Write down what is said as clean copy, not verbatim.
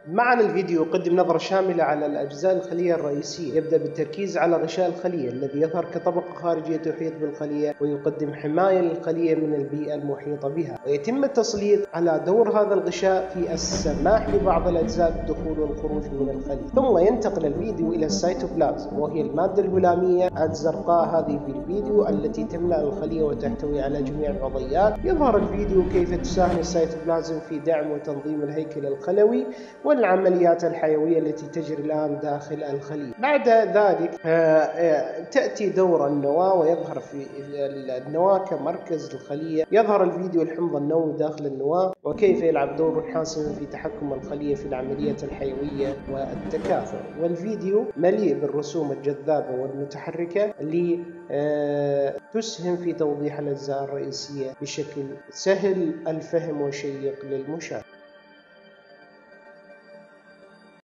معنا الفيديو يقدم نظرة شاملة على الأجزاء الخلية الرئيسية. يبدأ بالتركيز على غشاء الخلية الذي يظهر كطبقة خارجية تحيط بالخلية ويقدم حماية للخلية من البيئة المحيطة بها، ويتم التسليط على دور هذا الغشاء في السماح لبعض الأجزاء بالدخول والخروج من الخلية. ثم ينتقل الفيديو إلى السيتوبلازم، وهي المادة الهلامية الزرقاء هذه في الفيديو التي تملأ الخلية وتحتوي على جميع العضيات. يظهر الفيديو كيف تساهم السيتوبلازم في دعم وتنظيم الهيكل الخلوي والعمليات الحيوية التي تجري الآن داخل الخلية. بعد ذلك تأتي دور النواة، ويظهر في النواة كمركز الخلية. يظهر الفيديو الحمض النووي داخل النواة وكيف يلعب دور حاسم في تحكم الخلية في العملية الحيوية والتكاثر. والفيديو مليء بالرسوم الجذابة والمتحركة اللي تسهم في توضيح الأجزاء الرئيسية بشكل سهل الفهم وشيق للمشاهد.